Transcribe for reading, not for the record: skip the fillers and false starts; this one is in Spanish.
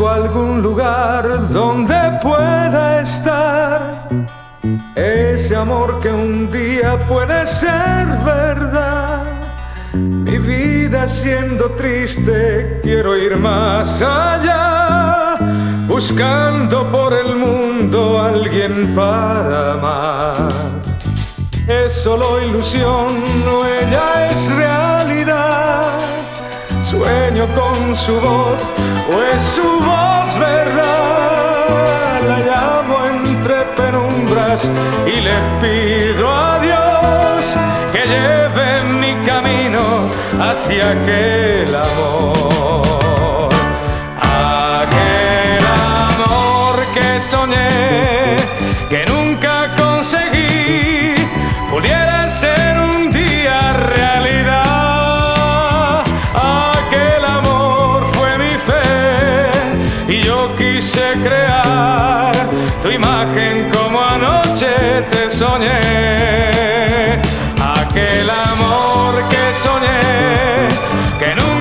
Busco algún lugar donde pueda estar ese amor que un día puede ser verdad. Mi vida siendo triste, quiero ir más allá, buscando por el mundo a alguien para amar. Es solo ilusión, no, ella es realidad. Sueño con su voz, o es su voz verdad. La llamo entre penumbras y le pido a Dios que lleve mi camino hacia aquel amor. Aquel amor que soñé, que nunca conseguí, pudiera ser un día realidad. Aquel amor fue mi fe y yo quise crear tu imagen como anoche te soñé. Aquel amor que soñé, que nunca